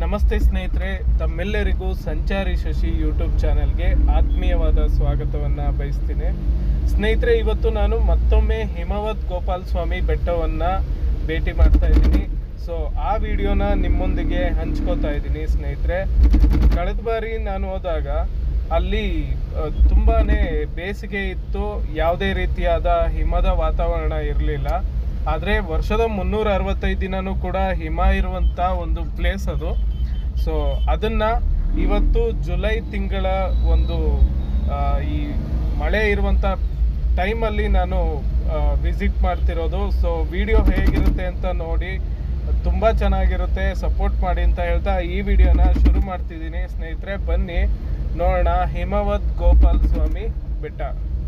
ನಮಸ್ತೆ ಸ್ನೇಹಿತರೆ, ತಮ್ಮೆಲ್ಲರಿಗೂ ಸಂಚಾರಿ ಶಶಿ ಯೂಟ್ಯೂಬ್ ಚಾನೆಲ್ಗೆ ಆತ್ಮೀಯವಾದ ಸ್ವಾಗತವನ್ನು ಬಯಸ್ತೀನಿ. ಸ್ನೇಹಿತರೆ, ಇವತ್ತು ನಾನು ಮತ್ತೊಮ್ಮೆ ಹಿಮವದ್ ಗೋಪಾಲಸ್ವಾಮಿ ಬೆಟ್ಟವನ್ನು ಭೇಟಿ ಮಾಡ್ತಾ ಇದ್ದೀನಿ. ಸೊ ಆ ವಿಡಿಯೋನ ನಿಮ್ಮೊಂದಿಗೆ ಹಂಚ್ಕೋತಾ ಇದ್ದೀನಿ. ಸ್ನೇಹಿತರೆ, ಕಳೆದ ಬಾರಿ ನಾನು ಹೋದಾಗ ಅಲ್ಲಿ ತುಂಬಾ ಬೇಸಿಗೆ ಇತ್ತು, ಯಾವುದೇ ರೀತಿಯಾದ ಹಿಮದ ವಾತಾವರಣ ಇರಲಿಲ್ಲ. ಆದರೆ ವರ್ಷದ 365 ದಿನವೂ ಕೂಡ ಹಿಮ ಇರುವಂಥ ಒಂದು ಪ್ಲೇಸ್ ಅದು. ಸೊ ಅದನ್ನು ಇವತ್ತು ಜುಲೈ ತಿಂಗಳ ಒಂದು ಈ ಮಳೆ ಇರುವಂಥ ಟೈಮಲ್ಲಿ ನಾನು ವಿಸಿಟ್ ಮಾಡ್ತಿರೋದು. ಸೊ ವಿಡಿಯೋ ಹೇಗಿರುತ್ತೆ ಅಂತ ನೋಡಿ, ತುಂಬ ಚೆನ್ನಾಗಿರುತ್ತೆ, ಸಪೋರ್ಟ್ ಮಾಡಿ ಅಂತ ಹೇಳ್ತಾ ಈ ವಿಡಿಯೋನ ಶುರು ಮಾಡ್ತಿದ್ದೀನಿ. ಸ್ನೇಹಿತರೆ, ಬನ್ನಿ ನೋಡೋಣ ಹಿಮವದ್ ಗೋಪಾಲಸ್ವಾಮಿ ಬೆಟ್ಟ.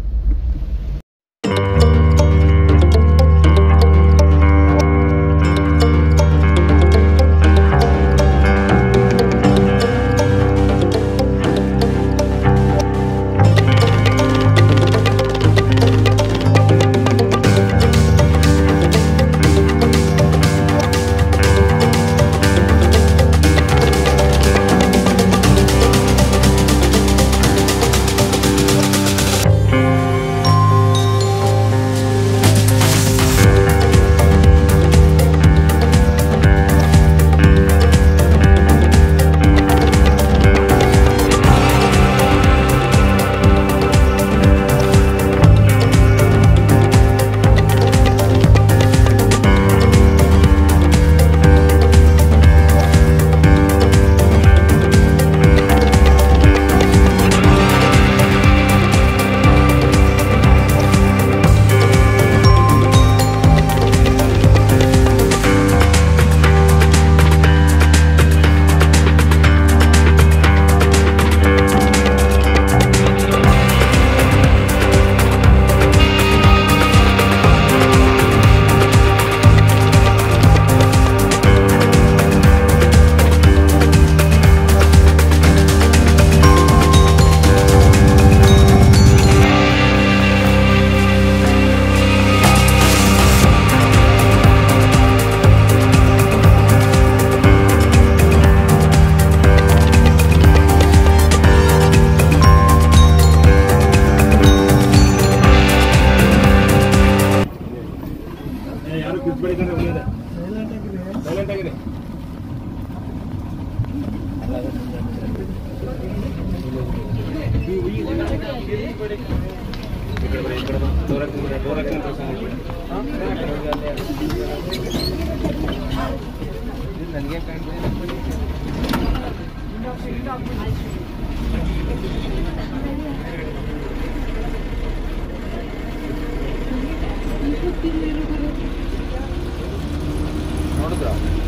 ನೋಡಿದ್ರ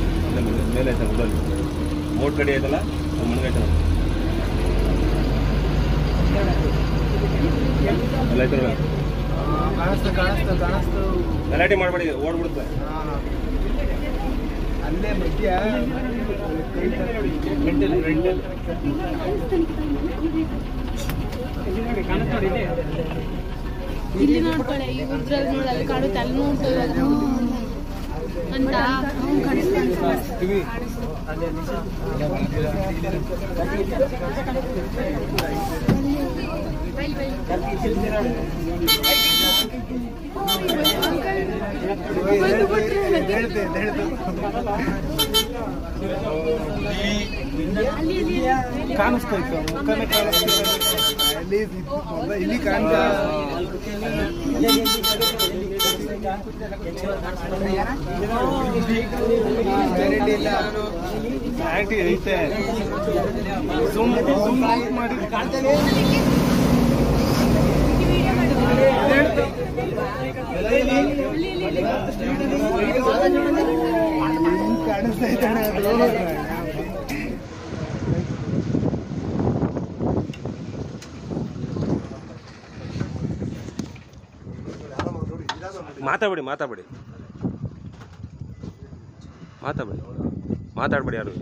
ಮೇಲೆ ಆಯ್ತಾ ಉಡಲ್ಲಿ ಮೋಟ್ ಕಡೆ ಆಯ್ತಲ್ಲ ಮುನ್ಗೈತ ಎಲ್ಲ ಆಯ್ತಲ್ಲ ಕಾಣಿಸ್ತು ಗಲಾಟೆ ಮಾಡಬೇಡಿ, ಓಡ್ಬಿಡುತ್ತೆ ಅಲ್ಲೇ ಮಧ್ಯ ಇಲ್ಲಿ ನೋಡ್ಕೊಳ್ಳಿ, ಈ ಉದ್ರಲ್ಲಿ ನೋಡಿ, ಅಲ್ಲಿ ಕಾಣುತ್ತೆ, ಅಲ್ಲಿ ನೋಡ್ಕೊಳ್ಳಿ ಅಂತ ಕಾಣಿಸ್ತೀವಿ. ಕಾಣಿಸ್ತಾ ಇತ್ತು, ಮುಖನೇ ಕಾಣಿಸ್ತಿಲ್ಲ, ಇಲ್ಲಿ ಕಾಣ್ತಾ ಐತೆ. ಮಾಡಿ ಕಾಣಿಸ್ತಾ ಇದ್ದಾನೆ ಅದು. ಮಾತಾಡಬೇಡಿ ಯಾರು.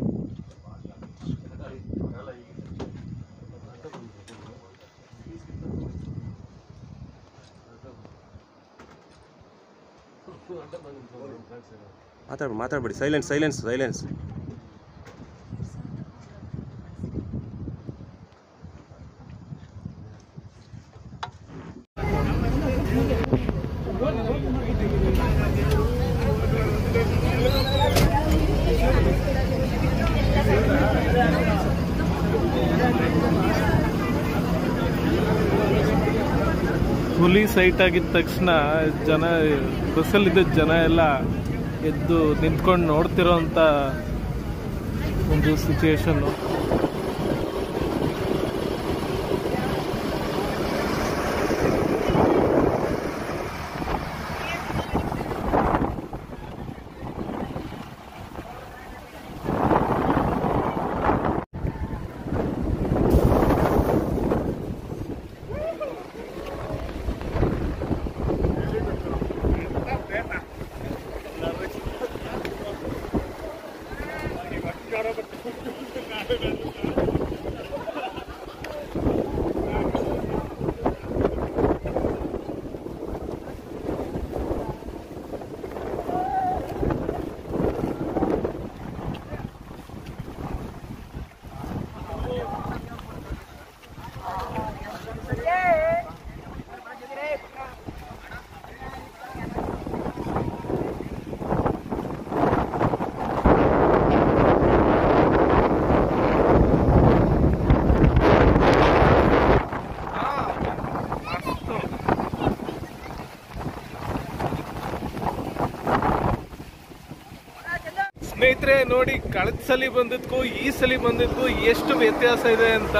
ಮಾತಾಡಬೇಡಿ, ಸೈಲೆನ್ಸ್. ಹುಲಿ ಸೈಟ್ ಆಗಿದ ತಕ್ಷಣ ಜನ ಬಸ್ಸಲ್ಲಿದ್ದ ಜನ ಎಲ್ಲ ಎದ್ದು ನಿಂತ್ಕೊಂಡು ನೋಡ್ತಿರೋ ಅಂತ ಒಂದು ಸಿಚುವೇಶನ್ನು. ಸ್ನೇಹಿತರೆ ನೋಡಿ, ಕಳೆದ ಸಲ ಬಂದಿದ್ಕು ಈ ಸಲ ಬಂದಿದ್ಕು ಎಷ್ಟು ವ್ಯತ್ಯಾಸ ಇದೆ ಅಂತ.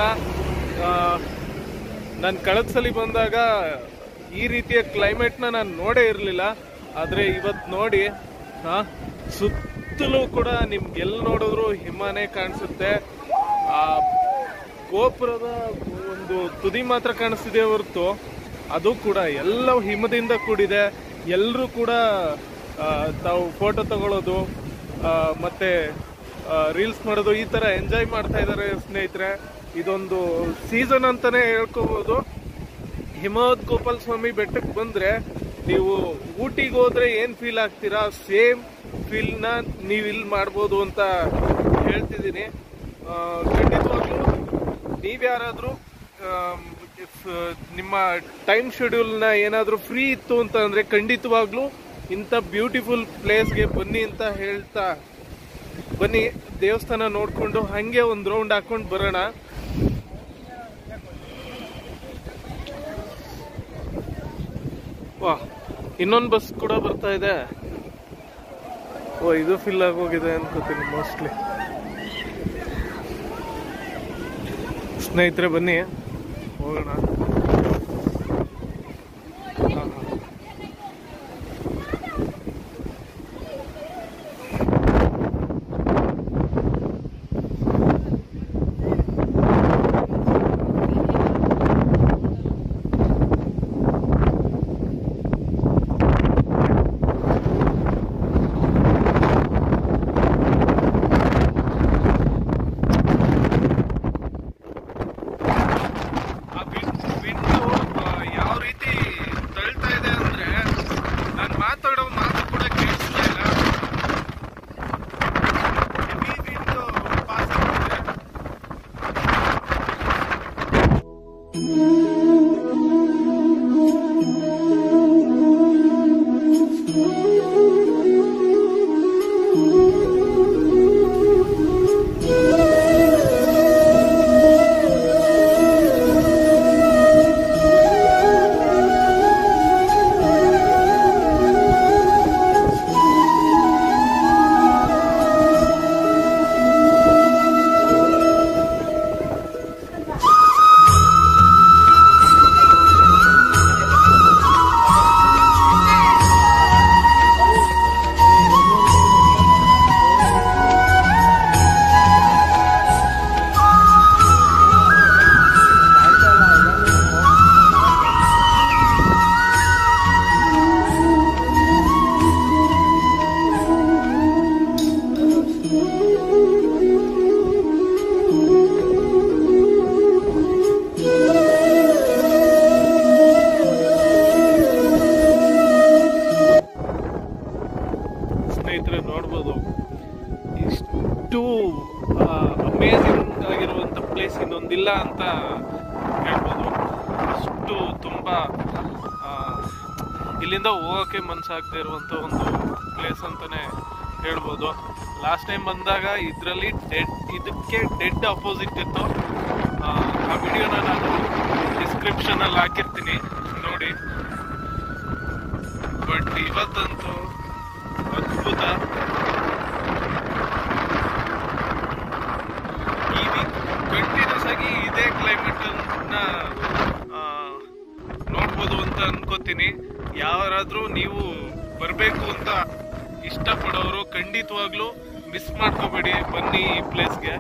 ನಾನು ಕಳೆದ ಸಲ ಬಂದಾಗ ಈ ರೀತಿಯ ಕ್ಲೈಮೇಟ್ನ ನಾನು ನೋಡೇ ಇರಲಿಲ್ಲ. ಆದರೆ ಇವತ್ತು ನೋಡಿ ಸುತ್ತಲೂ ಕೂಡ ನಿಮ್ಗೆಲ್ಲಿ ನೋಡಿದ್ರು ಹಿಮನೇ ಕಾಣಿಸುತ್ತೆ. ಆ ಗೋಪುರದ ಒಂದು ತುದಿ ಮಾತ್ರ ಕಾಣಿಸ್ತಿದೆ ಹೊರತು ಅದು ಕೂಡ ಎಲ್ಲ ಹಿಮದಿಂದ ಕೂಡಿದೆ. ಎಲ್ಲರೂ ಕೂಡ ತಾವು ಫೋಟೋ ತಗೊಳ್ಳೋದು ಮತ್ತೆ ರೀಲ್ಸ್ ಮಾಡೋದು ಈ ತರ ಎಂಜಾಯ್ ಮಾಡ್ತಾ ಇದ್ದಾರೆ ಸ್ನೇಹಿತರೆ. ಇದೊಂದು ಸೀಸನ್ ಅಂತಾನೆ ಹೇಳ್ಕೋಬಹುದು. ಹಿಮವದ್ ಗೋಪಾಲಸ್ವಾಮಿ ಬೆಟ್ಟಕ್ಕೆ ಬಂದ್ರೆ ನೀವು ಊಟಿಗೆ ಹೋದ್ರೆ ಏನ್ ಫೀಲ್ ಆಗ್ತೀರಾ, ಸೇಮ್ ಫೀಲ್ ನ ನೀವು ಇಲ್ಲಿ ಮಾಡ್ಬೋದು ಅಂತ ಹೇಳ್ತಿದ್ದೀನಿ. ಖಂಡಿತವಾಗ್ಲೂ ನೀವ್ಯಾರಾದ್ರೂ ನಿಮ್ಮ ಟೈಮ್ ಶೆಡ್ಯೂಲ್ನ ಏನಾದರೂ ಫ್ರೀ ಇತ್ತು ಅಂತ ಅಂದ್ರೆ ಖಂಡಿತವಾಗ್ಲೂ ಇಂಥ ಬ್ಯೂಟಿಫುಲ್ ಪ್ಲೇಸ್ಗೆ ಬನ್ನಿ ಅಂತ ಹೇಳ್ತಾ, ಬನ್ನಿ ದೇವಸ್ಥಾನ ನೋಡ್ಕೊಂಡು ಹಂಗೆ ಒಂದು ರೌಂಡ್ ಹಾಕೊಂಡು ಬರೋಣ. ವಾ, ಇನ್ನೊಂದು ಬಸ್ ಕೂಡ ಬರ್ತಾ ಇದೆ. ಓ, ಇದು ಫಿಲ್ ಆಗೋಗಿದೆ ಅನ್ಕೋತೀನಿ ಮೋಸ್ಟ್ಲಿ. ಸ್ನೇಹಿತರೆ ಬನ್ನಿ ಹೋಗೋಣ. ನೋಡ್ಬೋದು ಇಷ್ಟು ಅಮೇಝಿಂಗ್ ಆಗಿರುವಂಥ ಪ್ಲೇಸ್ ಇನ್ನೊಂದಿಲ್ಲ ಅಂತ ಹೇಳ್ಬೋದು. ಅಷ್ಟು ತುಂಬ ಇಲ್ಲಿಂದ ಹೋಗೋಕ್ಕೆ ಮನಸ್ಸಾಗದೆ ಇರುವಂಥ ಒಂದು ಪ್ಲೇಸ್ ಅಂತಲೇ ಹೇಳ್ಬೋದು. ಲಾಸ್ಟ್ ಟೈಮ್ ಬಂದಾಗ ಇದರಲ್ಲಿ ಇದಕ್ಕೆ ಡೆಡ್ ಅಪೋಸಿಟ್ ಇತ್ತು. ವಿಡಿಯೋನ ನಾನು ಡಿಸ್ಕ್ರಿಪ್ಷನ್ ಅಲ್ಲಿ ಹಾಕಿರ್ತೀನಿ ನೋಡಿ. ಬಟ್ ಇವತ್ತಂತೂ ಅದ್ಭುತ. ಈ ವೀಕ್ ಕಂಟಿನ್ಯೂಸ್ ಆಗಿ ಇದೇ ಕ್ಲೈಮೇಟ್ ಅನ್ನ ನೋಡ್ಬೋದು ಅಂತ ಅನ್ಕೋತೀನಿ. ಯಾರಾದ್ರೂ ನೀವು ಬರಬೇಕು ಅಂತ ಇಷ್ಟಪಡೋರು ಖಂಡಿತವಾಗ್ಲೂ ಮಿಸ್ ಮಾಡ್ಕೋಬೇಡಿ, ಬನ್ನಿ ಈ ಪ್ಲೇಸ್ಗೆ.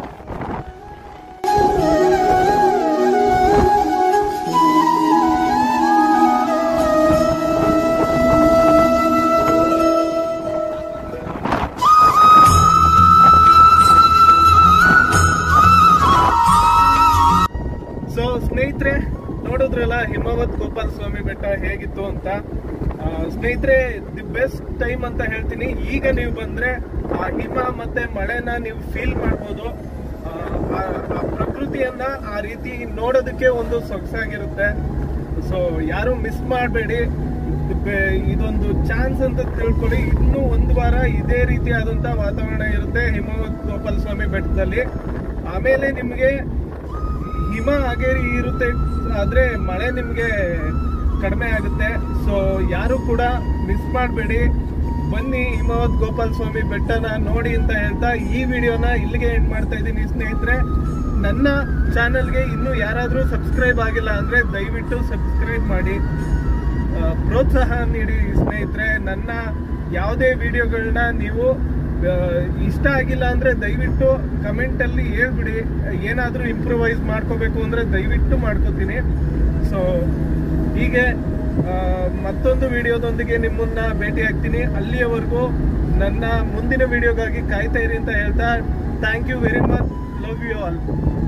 ಸೊ ಸ್ನೇಹಿತರೆ, ನೋಡಿದ್ರಲ್ಲ ಹಿಮವದ್ ಗೋಪಾಲಸ್ವಾಮಿ ಬೆಟ್ಟ ಹೇಗಿತ್ತು ಅಂತ. ಸ್ನೇಹಿತರೆ, ದಿ ಬೆಸ್ಟ್ ಟೈಮ್ ಅಂತ ಹೇಳ್ತೀನಿ. ಈಗ ನೀವು ಬಂದ್ರೆ ಆ ಹಿಮ ಮತ್ತೆ ಮಳೆನ ನೀವು ಫೀಲ್ ಮಾಡ್ಬೋದು. ಆ ಪ್ರಕೃತಿಯನ್ನ ಆ ರೀತಿ ನೋಡೋದಕ್ಕೆ ಒಂದು ಸೊಗಸಾಗಿರುತ್ತೆ. ಸೊ ಯಾರು ಮಿಸ್ ಮಾಡಬೇಡಿ, ಇದೊಂದು ಚಾನ್ಸ್ ಅಂತ ತಿಳ್ಕೊಳ್ಳಿ. ಇನ್ನೂ ಒಂದು ವಾರ ಇದೇ ರೀತಿಯಾದಂತ ವಾತಾವರಣ ಇರುತ್ತೆ ಹಿಮವದ್ ಗೋಪಾಲಸ್ವಾಮಿ ಬೆಟ್ಟದಲ್ಲಿ. ಆಮೇಲೆ ನಿಮ್ಗೆ ಹಿಮ ಹಾಗೆ ಇರುತ್ತೆ, ಆದ್ರೆ ಮಳೆ ನಿಮ್ಗೆ ಕಡಿಮೆ ಆಗುತ್ತೆ. ಸೊ ಯಾರು ಕೂಡ ಮಿಸ್ ಮಾಡಬೇಡಿ, ಬನ್ನಿ ಹಿಮವದ್ ಗೋಪಾಲಸ್ವಾಮಿ ಬೆಟ್ಟನ ನೋಡಿ ಅಂತ ಹೇಳ್ತಾ ಈ ವಿಡಿಯೋನ ಇಲ್ಲಿಗೆ ಎಂಡ್ ಮಾಡ್ತಾ ಇದ್ದೀನಿ. ಸ್ನೇಹಿತರೆ, ನನ್ನ ಚಾನೆಲ್ಗೆ ಇನ್ನೂ ಯಾರಾದ್ರೂ ಸಬ್ಸ್ಕ್ರೈಬ್ ಆಗಿಲ್ಲ ಅಂದ್ರೆ ದಯವಿಟ್ಟು ಸಬ್ಸ್ಕ್ರೈಬ್ ಮಾಡಿ, ಪ್ರೋತ್ಸಾಹ ನೀಡಿ ಸ್ನೇಹಿತರೆ. ನನ್ನ ಯಾವುದೇ ವಿಡಿಯೋಗಳನ್ನ ನೀವು ಇಷ್ಟ ಆಗಿಲ್ಲ ಅಂದ್ರೆ ದಯವಿಟ್ಟು ಕಮೆಂಟ್ ಅಲ್ಲಿ ಹೇಳ್ಬಿಡಿ. ಏನಾದ್ರೂ ಇಂಪ್ರೂವೈಸ್ ಮಾಡ್ಕೋಬೇಕು ಅಂದ್ರೆ ದಯವಿಟ್ಟು ಮಾಡ್ಕೋತೀನಿ. ಸೊ ಹೀಗೆ ಮತ್ತೊಂದು ವಿಡಿಯೋದೊಂದಿಗೆ ನಿಮ್ಮನ್ನ ಭೇಟಿ ಆಗ್ತೀನಿ. ಅಲ್ಲಿಯವರೆಗೂ ನನ್ನ ಮುಂದಿನ ವಿಡಿಯೋಗಾಗಿ ಕಾಯ್ತಾ ಇರಿ ಅಂತ ಹೇಳ್ತಾ, thank you very much, love you all.